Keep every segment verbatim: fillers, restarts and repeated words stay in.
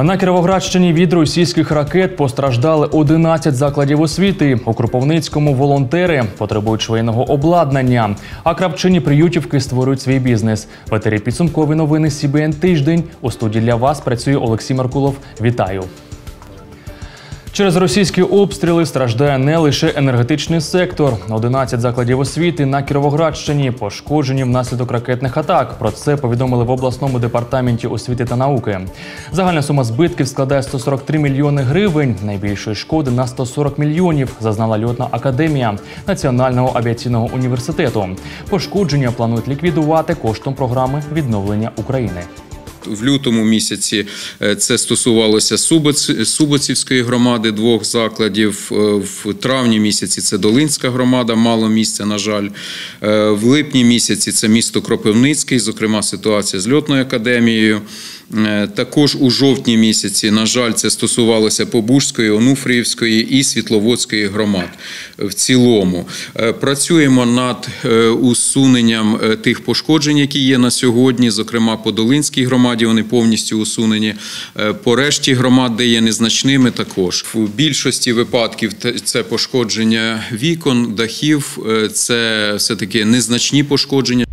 На Кіровоградщині від російських ракет постраждали одинадцять закладів освіти. У Кропивницькому волонтери потребують швейного обладнання, а кравчині Приютівки створюють свій бізнес. В етері підсумкові новини Сі Бі Ен Тиждень. У студії для вас працює Олексій Меркулов. Вітаю! Через російські обстріли страждає не лише енергетичний сектор. одинадцять закладів освіти на Кіровоградщині пошкоджені внаслідок ракетних атак. Про це повідомили в обласному департаменті освіти та науки. Загальна сума збитків складає сто сорок три мільйони гривень. Найбільшої шкоди на сто сорок мільйонів зазнала льотна академія Національного авіаційного університету. Пошкодження планують ліквідувати коштом програми відновлення України. В лютому місяці це стосувалося Суботцівської громади, двох закладів. В травні місяці це Долинська громада, мало місця, на жаль. В липні місяці це місто Кропивницький, зокрема ситуація з льотною академією. Також у жовтні місяці, на жаль, це стосувалося Побужської, Онуфріївської і Світловодської громад в цілому. Працюємо над усуненням тих пошкоджень, які є на сьогодні, зокрема по Долинській громаді вони повністю усунені, по решті громад, де є незначними, також. В більшості випадків це пошкодження вікон, дахів, це все-таки незначні пошкодження.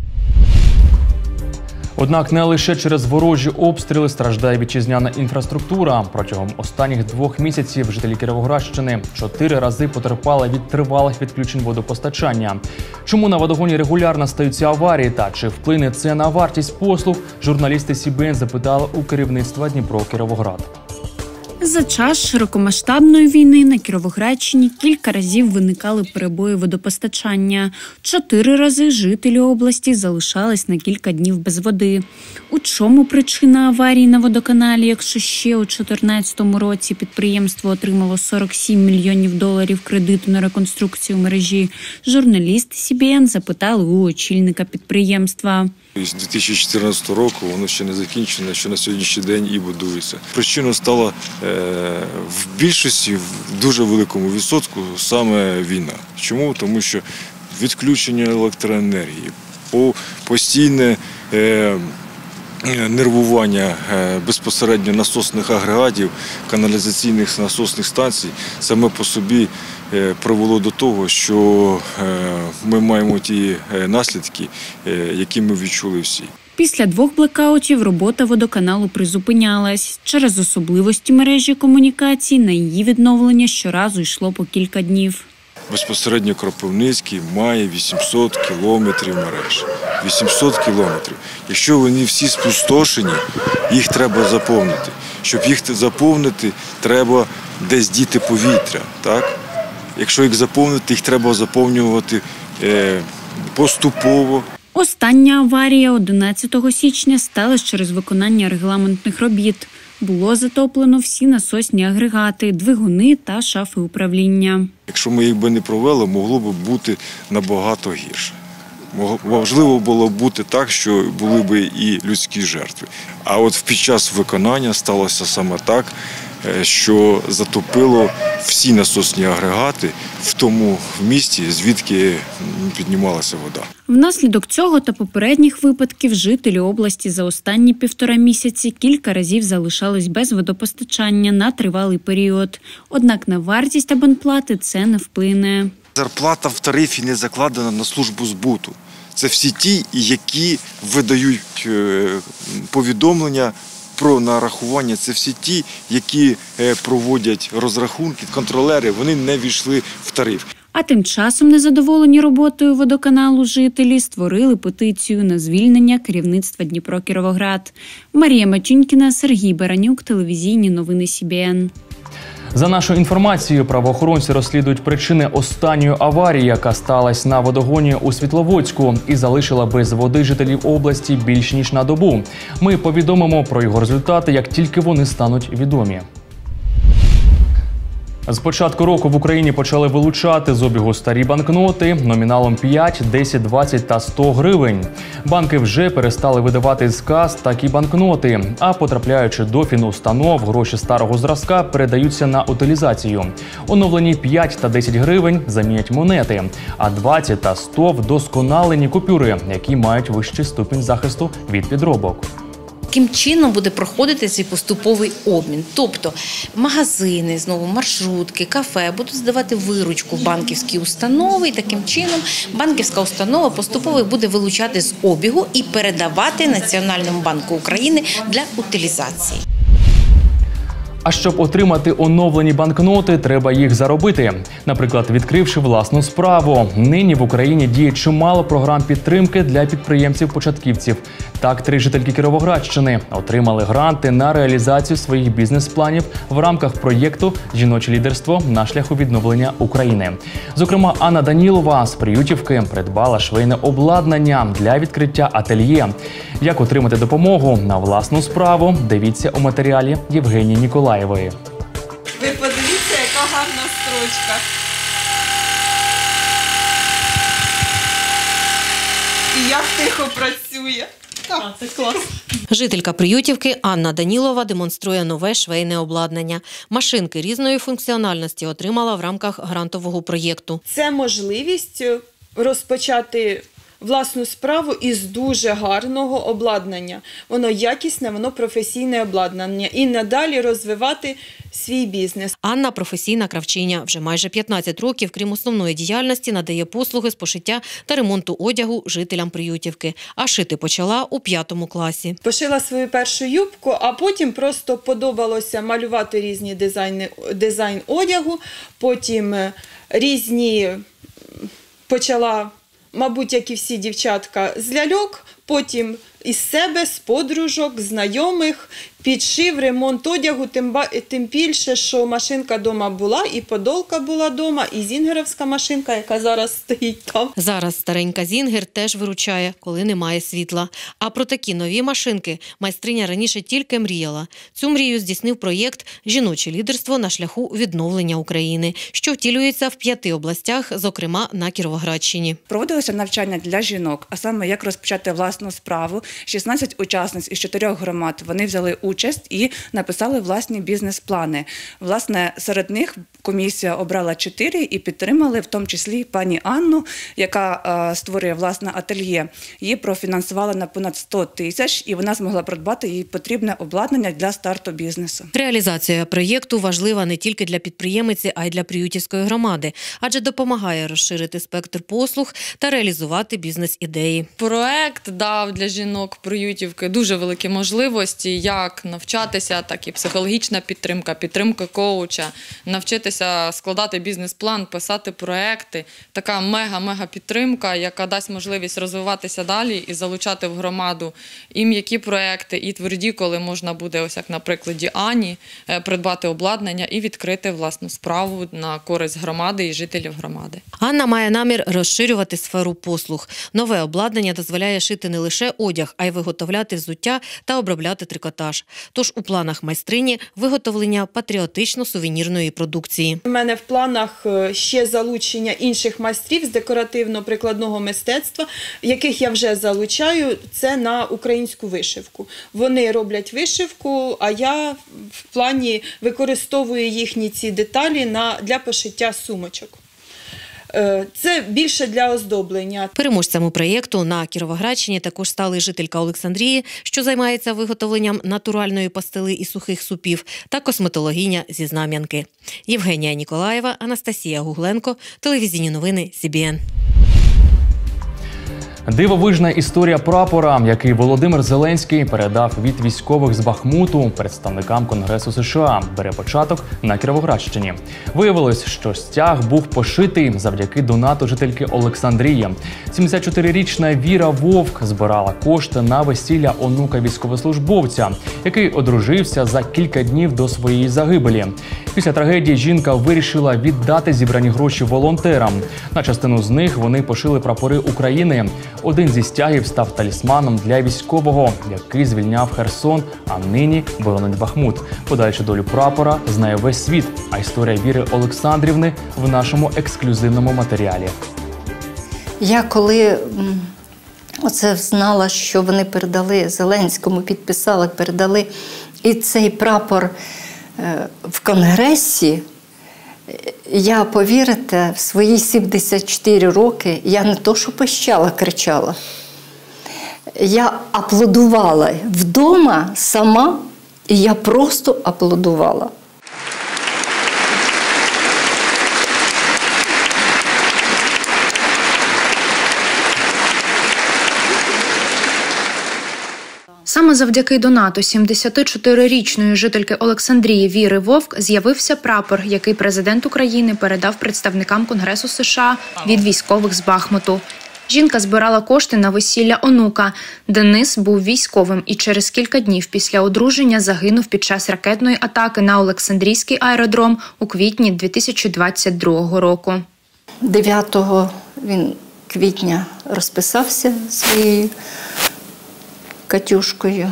Однак не лише через ворожі обстріли страждає вітчизняна інфраструктура. Протягом останніх двох місяців жителі Кіровоградщини чотири рази потерпали від тривалих відключень водопостачання. Чому на водогоні регулярно стаються аварії та чи вплине це на вартість послуг, журналісти Сі Бі Ен запитали у керівництва Дніпро-Кіровоград. За час широкомасштабної війни на Кіровоградщині кілька разів виникали перебої водопостачання. Чотири рази жителі області залишались на кілька днів без води. У чому причина аварії на водоканалі, якщо ще у дві тисячі чотирнадцятому році підприємство отримало сорок сім мільйонів доларів кредиту на реконструкцію мережі? Журналісти Сі Бі Ен запитали у очільника підприємства. З дві тисячі чотирнадцятого року воно ще не закінчено, що на сьогоднішній день і будується. Причиною стала в більшості, в дуже великому відсотку, саме війна. Чому? Тому що відключення електроенергії, постійне нервування безпосередньо насосних агрегатів, каналізаційних насосних станцій саме по собі привело до того, що ми маємо ті наслідки, які ми відчули всі. Після двох блекаутів робота водоканалу призупинялась. Через особливості мережі комунікацій на її відновлення щоразу йшло по кілька днів. Безпосередньо Кропивницький має вісімсот кілометрів мереж. вісімсот кілометрів. Якщо вони всі спустошені, їх треба заповнити. Щоб їх заповнити, треба десь діти повітря. Так? Якщо їх заповнити, їх треба заповнювати е, поступово. Остання аварія одинадцятого січня сталася через виконання регламентних робіт. Було затоплено всі насосні агрегати, двигуни та шафи управління. Якщо ми їх би не провели, могло б бути набагато гірше. Можливо було б бути так, що були б і людські жертви. А от під час виконання сталося саме так, що затопило всі насосні агрегати в тому місці, звідки піднімалася вода. Внаслідок цього та попередніх випадків жителі області за останні півтора місяці кілька разів залишались без водопостачання на тривалий період. Однак на вартість абонплати це не вплине. Зарплата в тарифі не закладена на службу збуту. Це всі ті, які видають повідомлення про нарахування, це всі ті, які проводять розрахунки, контролери, вони не ввійшли в тариф. А тим часом незадоволені роботою водоканалу жителі створили петицію на звільнення керівництва Дніпро-Кіровоград. Марія Матюнькіна, Сергій Баранюк, телевізійні новини Сі Бі Ен. За нашою інформацією, правоохоронці розслідують причини останньої аварії, яка сталася на водогоні у Світловодську і залишила без води жителів області більш ніж на добу. Ми повідомимо про його результати, як тільки вони стануть відомі. З початку року в Україні почали вилучати з обігу старі банкноти номіналом п'ять, десять, двадцять та сто гривень. Банки вже перестали видавати з кас такі банкноти, а потрапляючи до фінустанов, гроші старого зразка передаються на утилізацію. Оновлені п'ять та десять гривень замінять монети, а двадцять та сто – вдосконалені купюри, які мають вищий ступінь захисту від підробок. Яким чином буде проходити цей поступовий обмін? Тобто магазини, знову маршрутки, кафе будуть здавати виручку в банківські установи, і таким чином банківська установа поступово буде вилучати з обігу і передавати Національному банку України для утилізації. А щоб отримати оновлені банкноти, треба їх заробити. Наприклад, відкривши власну справу. Нині в Україні діє чимало програм підтримки для підприємців-початківців. Так, три жительки Кіровоградщини отримали гранти на реалізацію своїх бізнес-планів в рамках проєкту «Жіноче лідерство на шляху відновлення України». Зокрема, Анна Данілова з Приютівки придбала швейне обладнання для відкриття ательє. Як отримати допомогу на власну справу, дивіться у матеріалі Євгенії Ніколаєвої. Ви подивіться, яка гарна строчка. І як тихо працює. Так, це клас. Жителька Приютівки Анна Данілова демонструє нове швейне обладнання. Машинки різної функціональності отримала в рамках грантового проєкту. Це можливість розпочати власну справу із дуже гарного обладнання. Воно якісне, воно професійне обладнання. І надалі розвивати свій бізнес. Анна – професійна кравчиня. Вже майже п'ятнадцять років, крім основної діяльності, надає послуги з пошиття та ремонту одягу жителям Приютівки. А шити почала у п'ятому класі. Пошила свою першу юбку, а потім просто подобалося малювати різні дизайни, дизайн одягу, потім різні почала, мабуть, як і всі дівчатка, з ляльок, потім із себе, з подружок, знайомих, підшив, ремонт одягу, тим, тим більше, що машинка вдома була, і подолка була вдома, і зінгеровська машинка, яка зараз стоїть там. Зараз старенька Зінгер теж виручає, коли немає світла. А про такі нові машинки майстриня раніше тільки мріяла. Цю мрію здійснив проєкт «Жіноче лідерство на шляху відновлення України», що втілюється в п'яти областях, зокрема на Кіровоградщині. Проводилося навчання для жінок, а саме як розпочати власну справу. шістнадцять учасниць із чотирьох громад, вони взяли участь і написали власні бізнес-плани. Власне, серед них комісія обрала чотири і підтримали, в тому числі пані Анну, яка створює власне ательє. Її профінансували на понад сто тисяч, і вона змогла придбати їй потрібне обладнання для старту бізнесу. Реалізація проєкту важлива не тільки для підприємиці, а й для Приютівської громади, адже допомагає розширити спектр послуг та реалізувати бізнес-ідеї. Проект дав для жінок Приютівки дуже великі можливості, як навчатися, так і психологічна підтримка, підтримка коуча, навчитися складати бізнес-план, писати проекти. Така мега-мега підтримка, яка дасть можливість розвиватися далі і залучати в громаду і м'які проекти, і тверді, коли можна буде, ось як на прикладі Ані, придбати обладнання і відкрити власну справу на користь громади і жителів громади. Анна має намір розширювати сферу послуг. Нове обладнання дозволяє шити не лише одяг, а й виготовляти взуття та обробляти трикотаж. Тож у планах майстрині виготовлення патріотично-сувенірної продукції. У мене в планах ще залучення інших майстрів з декоративно-прикладного мистецтва, яких я вже залучаю, це на українську вишивку. Вони роблять вишивку, а я в плані використовую їхні ці деталі на, для пошиття сумочок. Це більше для оздоблення. Переможцями проєкту на Кіровоградщині також стали жителька Олександрії, що займається виготовленням натуральної пастили і сухих супів, та косметологиня зі Знам'янки. Євгенія Ніколаєва, Анастасія Гугленко, телевізійні новини Сі Бі Ен. Дивовижна історія прапора, який Володимир Зеленський передав від військових з Бахмуту представникам Конгресу США, бере початок на Кіровоградщині. Виявилось, що стяг був пошитий завдяки донату жительки Олександрії. сімдесятчотирирічна Віра Вовк збирала кошти на весілля онука військовослужбовця, який одружився за кілька днів до своєї загибелі. Після трагедії жінка вирішила віддати зібрані гроші волонтерам. На частину з них вони пошили прапори України. Один зі стягів став талісманом для військового, який звільняв Херсон, а нині боронить Бахмут. Подальшу долю прапора знає весь світ, а історія Віри Олександрівни в нашому ексклюзивному матеріалі. Я коли оце знала, що вони передали Зеленському, підписали, передали і цей прапор в Конгресі, я, повірите, в свої сімдесят чотири роки я не то, що пищала, кричала. Я аплодувала вдома сама, і я просто аплодувала. Саме завдяки донату сімдесятичотирирічної жительки Олександрії Віри Вовк з'явився прапор, який президент України передав представникам Конгресу США від військових з Бахмуту. Жінка збирала кошти на весілля онука. Денис був військовим і через кілька днів після одруження загинув під час ракетної атаки на Олександрійський аеродром у квітні дві тисячі двадцять другого року. дев'ятого він квітня розписався своєю Катюшкою.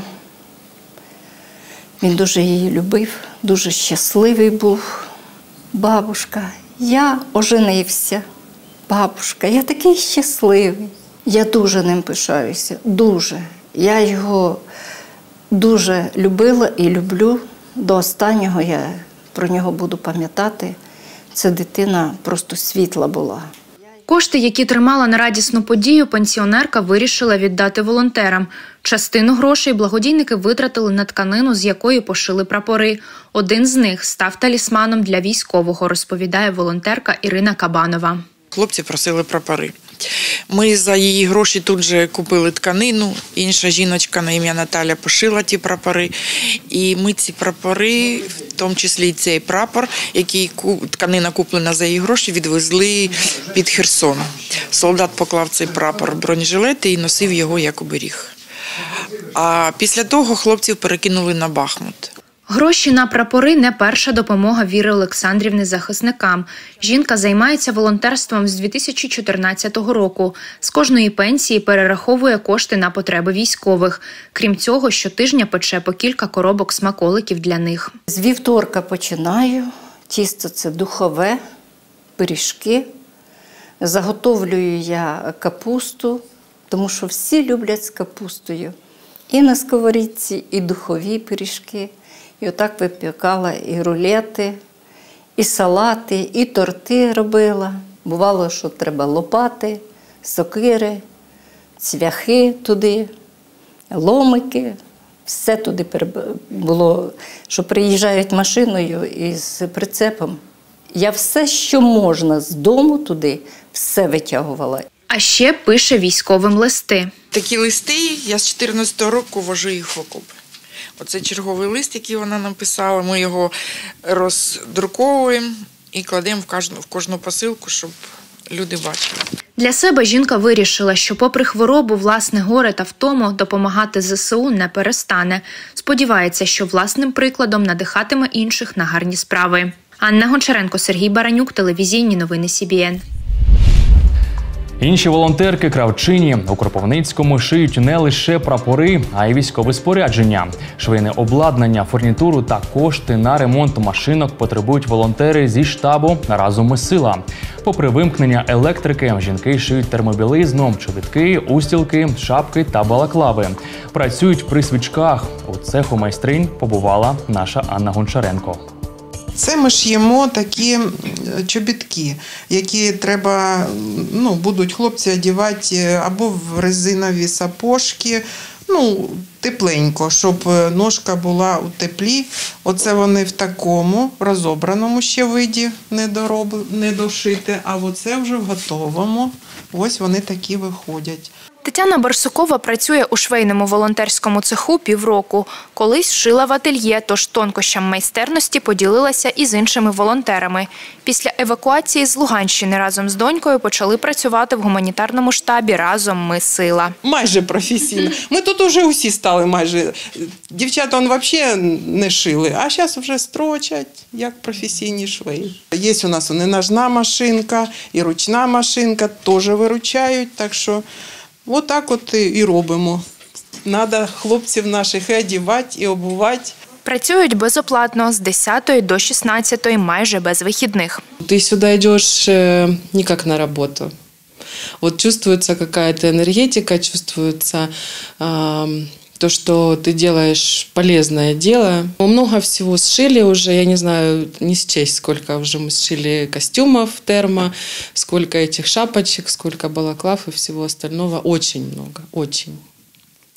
Він дуже її любив, дуже щасливий був. Бабушка, я оженився. Бабушка, я такий щасливий. Я дуже ним пишаюся, дуже. Я його дуже любила і люблю. До останнього я про нього буду пам'ятати. Ця дитина просто світла була. Кошти, які тримала на радісну подію, пенсіонерка вирішила віддати волонтерам. Частину грошей благодійники витратили на тканину, з якої пошили прапори. Один з них став талісманом для військового, розповідає волонтерка Ірина Кабанова. Хлопці просили прапори. Ми за її гроші тут же купили тканину, інша жіночка на ім'я Наталя пошила ті прапори. І ми ці прапори, в тому числі і цей прапор, який тканина куплена за її гроші, відвезли під Херсон. Солдат поклав цей прапор в бронежилети і носив його як оберіг. А після того хлопців перекинули на Бахмут. Гроші на прапори – не перша допомога Віри Олександрівни захисникам. Жінка займається волонтерством з дві тисячі чотирнадцятого року. З кожної пенсії перераховує кошти на потреби військових. Крім цього, щотижня пече по кілька коробок смаколиків для них. З вівторка починаю. Тісто – це духове, пиріжки. Заготовлюю я капусту, тому що всі люблять з капустою. І на сковорідці, і духові пиріжки. І отак випікала і рулети, і салати, і торти робила. Бувало, що треба лопати, сокири, цвяхи туди, ломики. Все туди було, що приїжджають машиною із прицепом. Я все, що можна з дому туди, все витягувала. А ще пише військовим листи. Такі листи я з чотирнадцятого року вожу їх в окопи. Оце черговий лист, який вона написала, ми його роздруковуємо і кладемо в кожну, в кожну посилку, щоб люди бачили. Для себе жінка вирішила, що попри хворобу, власне горе та втому допомагати зе се у не перестане. Сподівається, що власним прикладом надихатиме інших на гарні справи. Анна Гончаренко, Сергій Баранюк, телевізійні новини Сі Бі Ен. Інші волонтерки-кравчині у Кропивницькому шиють не лише прапори, а й військове спорядження. Швейне обладнання, фурнітуру та кошти на ремонт машинок потребують волонтери зі штабу «Разом ми сила». Попри вимкнення електрики, жінки шиють термобілизну, чобітки, устілки, шапки та балаклави. Працюють при свічках. У цеху майстринь побувала наша Анна Гончаренко. Це ми ш'ємо такі чобітки, які треба, ну, будуть хлопці одягати або в резинові сапожки, ну, тепленько, щоб ножка була у теплі. Оце вони в такому розобраному ще виді, недошити, а оце вже в готовому. Ось вони такі виходять. Тетяна Барсукова працює у швейному волонтерському цеху півроку. Колись шила в ательє, тож тонкощам майстерності поділилася і з іншими волонтерами. Після евакуації з Луганщини разом з донькою почали працювати в гуманітарному штабі «Разом ми сила». Майже професійно. Ми тут вже усі стали майже. Дівчата он взагалі не шили, а зараз вже строчать, як професійні швеї. Є у нас і ножна машинка, і ручна машинка, теж виручають, так що отак от і робимо. Треба хлопців наших і одягати, і обувати. Працюють безоплатно з десятої до шістнадцятої, майже без вихідних. Ти сюди йдеш не як на роботу. Вот чувствуется какая-то энергетика, чувствуется э, то, что ты делаешь полезное дело. Мы много всего сшили уже, я не знаю, не счесть, сколько уже мы сшили костюмов термо, сколько этих шапочек, сколько балаклав и всего остального. Очень много, очень.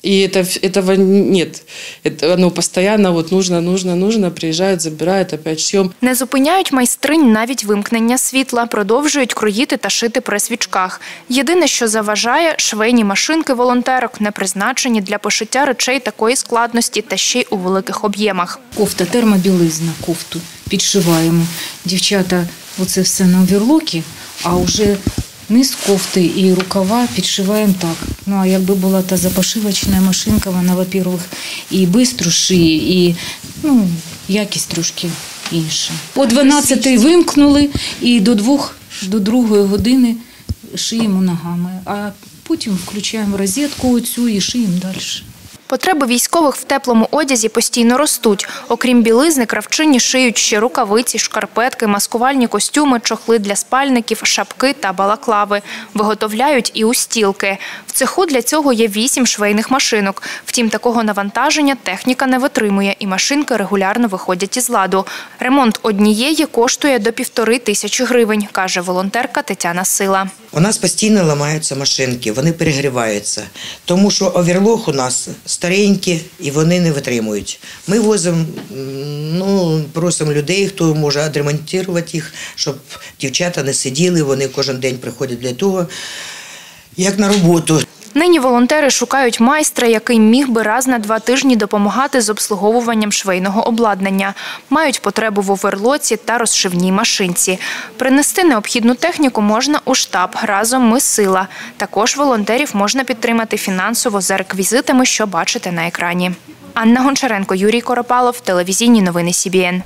И это, этого нет. Это, оно постоянно вот нужно, нужно, нужно, приезжают, забирают, опять шьем. Не зупиняють майстринь навіть вимкнення світла, продовжують кроїти та шити при свічках. Єдине, що заважає – швейні машинки волонтерок, не призначені для пошиття речей такої складності та ще й у великих об'ємах. Кофта, термобілизна, кофту підшиваємо. Дівчата, оце все на оверлокі, а вже низ кофти і рукава підшиваємо так. Ну, а якби була та запошивочна машинка, вона, во-первых, і швидко шиє, і ну, якість трошки інша. О дванадцятій вимкнули і до двох, до другої години шиємо ногами, а потім включаємо розетку оцю і шиємо далі. Потреби військових в теплому одязі постійно ростуть. Окрім білизни, кравчині шиють ще рукавиці, шкарпетки, маскувальні костюми, чохли для спальників, шапки та балаклави. Виготовляють і устілки. В цеху для цього є вісім швейних машинок. Втім, такого навантаження техніка не витримує і машинки регулярно виходять із ладу. Ремонт однієї коштує до півтори тисячі гривень, каже волонтерка Тетяна Сила. У нас постійно ламаються машинки, вони перегріваються, тому що оверлок у нас старенькі і вони не витримують. Ми возимо, ну, просимо людей, хто може відремонтувати їх, щоб дівчата не сиділи, вони кожен день приходять для того, як на роботу. Нині волонтери шукають майстра, який міг би раз на два тижні допомагати з обслуговуванням швейного обладнання. Мають потребу в оверлоці та розшивній машинці. Принести необхідну техніку можна у штаб «Разом ми – сила». Також волонтерів можна підтримати фінансово за реквізитами, що бачите на екрані. Анна Гончаренко, Юрій Коропалов, телевізійні новини Сі Бі Ен.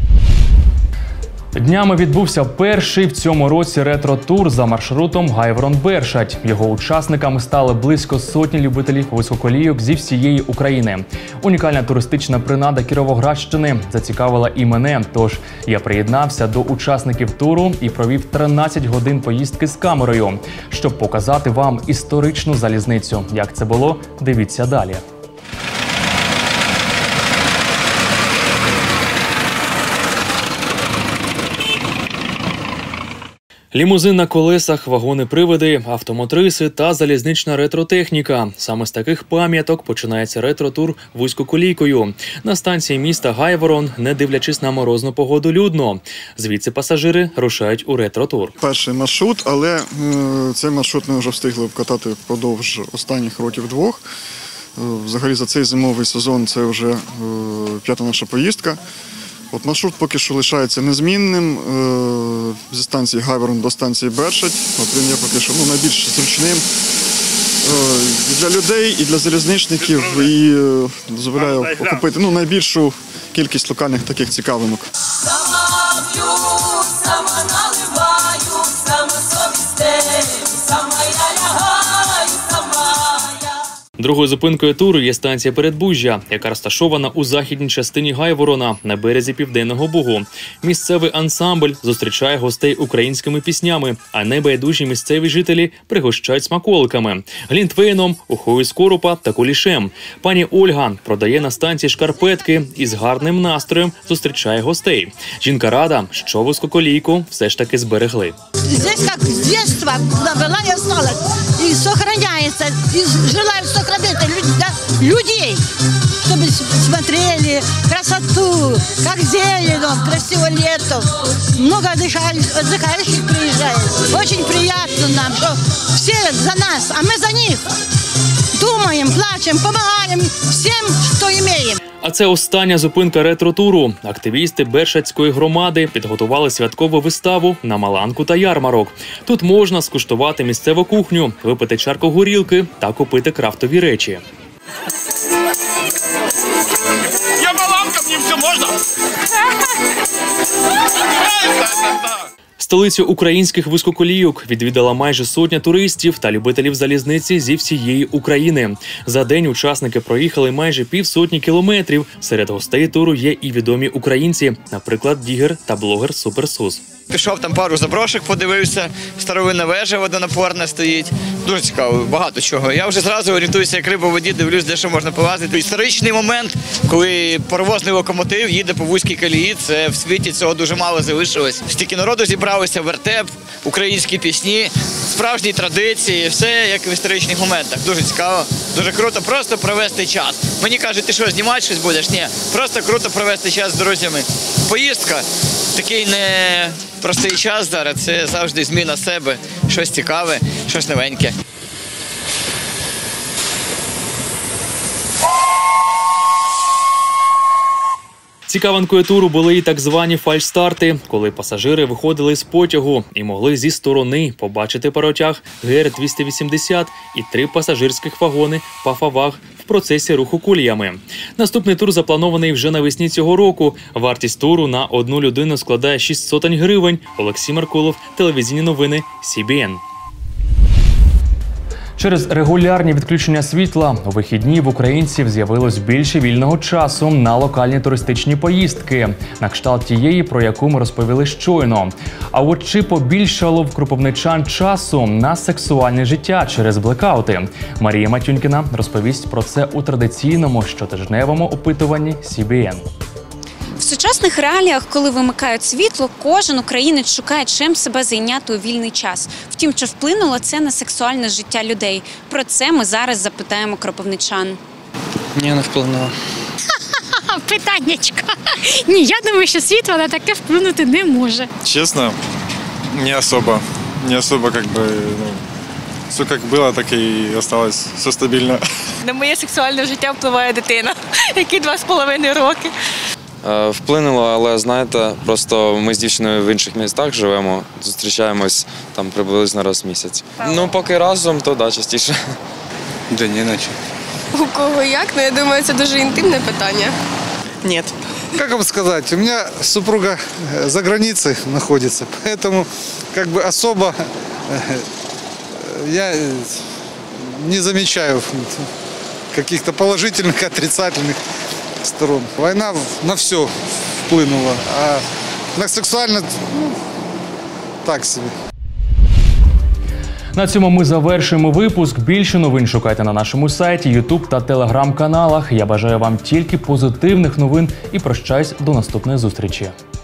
Днями відбувся перший в цьому році ретро-тур за маршрутом Гайворон-Бершадь. Його учасниками стали близько сотні любителів високолійок зі всієї України. Унікальна туристична принада Кіровоградщини зацікавила і мене, тож я приєднався до учасників туру і провів тринадцять годин поїздки з камерою, щоб показати вам історичну залізницю. Як це було, дивіться далі. Лімузин на колесах, вагони-привиди, автомотриси та залізнична ретро-техніка. Саме з таких пам'яток починається ретро-тур вузькоколійкою. На станції міста Гайворон, не дивлячись на морозну погоду, людно. Звідси пасажири рушають у ретро-тур. Перший маршрут, але е, цей маршрут ми вже встигли обкатати впродовж останніх років двох. Е, взагалі за цей зимовий сезон це вже е, п'ята наша поїздка. От маршрут поки що лишається незмінним, е, зі станції Гайворон до станції Бершадь. От він є поки що ну, найбільш зручним е, і для людей, і для залізничників, і е, дозволяє охопити ну, найбільшу кількість локальних таких цікавинок. Сама п'ю, сама наливаю, сама собі стелю, сама я лягаю, сама я. Другою зупинкою туру є станція Передбужжя, яка розташована у західній частині Гайворона на березі Південного Бугу. Місцевий ансамбль зустрічає гостей українськими піснями, а небайдужі місцеві жителі пригощають смаколиками – глінтвейном, ухою з коропа та кулішем. Пані Ольга продає на станції шкарпетки і з гарним настроєм зустрічає гостей. Жінка рада, що вузькоколійку все ж таки зберегли. Здесь как с детства была и осталась, и сохраняется, и желаю сохранить людей, чтобы смотрели красоту, как зелено, красиво лето, много отдыхающих приезжает. Очень приятно нам, что все за нас, а мы за них. Думаем, плачем, помогаем всем, что имеем. А це остання зупинка ретро-туру. Активісти Бершадської громади підготували святкову виставу на маланку та ярмарок. Тут можна скуштувати місцеву кухню, випити чарку горілки та купити крафтові речі. Я маланка, мені все можна? Столицю українських вузькоколійок відвідала майже сотня туристів та любителів залізниці зі всієї України. За день учасники проїхали майже півсотні кілометрів. Серед гостей туру є і відомі українці, наприклад, дігер та блогер Суперсус. Пішов там пару заброшок, подивився, старовинна вежа водонапорна стоїть. Дуже цікаво, багато чого. Я вже зразу орієнтуюся, як риба в воді, дивлюсь, де що можна полазити. Історичний момент, коли паровозний локомотив їде по вузькій колії, це в світі цього дуже мало залишилось. Стільки народу зібралося, вертеп, українські пісні. справжні традиції, все як в історичних моментах. Дуже цікаво, дуже круто просто провести час. Мені кажуть, ти що, знімати щось будеш? Ні, просто круто провести час з друзями. Поїздка, такий непростий час зараз, це завжди зміна себе, щось цікаве, щось новеньке. Цікавинкою туру були і так звані фальшстарти, коли пасажири виходили з потягу і могли зі сторони побачити паротяг Ге Ер двісті вісімдесят і три пасажирських вагони Пафаваг в процесі руху коліями. Наступний тур запланований вже навесні цього року. Вартість туру на одну людину складає шість сотень гривень. Олексій Меркулов, телевізійні новини, Сі Бі Ен. Через регулярні відключення світла у вихідні в українців з'явилось більше вільного часу на локальні туристичні поїздки, на кшталт тієї, про яку ми розповіли щойно. А от чи побільшало в кропивничан часу на сексуальне життя через блекаути? Марія Матюнькіна розповість про це у традиційному щотижневому опитуванні Сі Бі Ен. В сучасних реаліях, коли вимикають світло, кожен українець шукає чим себе зайняти у вільний час. Втім, чи вплинуло це на сексуальне життя людей? Про це ми зараз запитаємо кропивничан. Ні, не вплинуло. Питаннячко. Ні, я думаю, що світло на таке вплинути не може. Честно, не особо. Не особо, как бы, ну, все как было, так и осталось, все стабильно. На моє сексуальне життя впливає дитина, якій два з половиною роки. Вплинуло, але, знаєте, просто ми з дівчиною в інших містах живемо, зустрічаємось там приблизно раз в місяць. Ну, поки разом, то да, частіше. Да ні, наче. У кого як, ну я думаю, це дуже інтимне питання. Нет. Как вам сказать, у меня супруга за границей находится, поэтому как бы особо я не замечаю каких-то положительных, отрицательных сторон. Война на все вплинула, а на сексуально, ну, так себе. На цьому ми завершуємо випуск. Більше новин шукайте на нашому сайті, ютуб та телеграм-каналах. Я бажаю вам тільки позитивних новин і прощаюсь до наступної зустрічі.